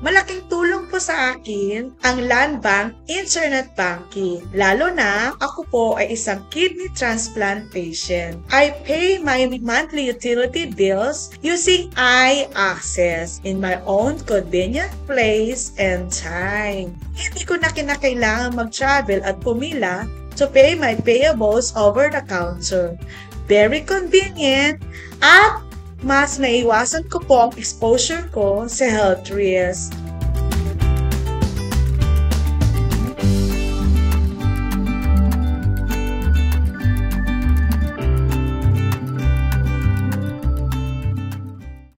Malaking tulong po sa akin ang LANDBANK Internet Banking. Lalo na ako po ay isang kidney transplant patient. I pay my monthly utility bills using iAccess in my own convenient place and time. Hindi ko na kinakailangan mag-travel at pumila to pay my payables over the counter. Very convenient at mas naiwasan ko po ang exposure ko sa health risk.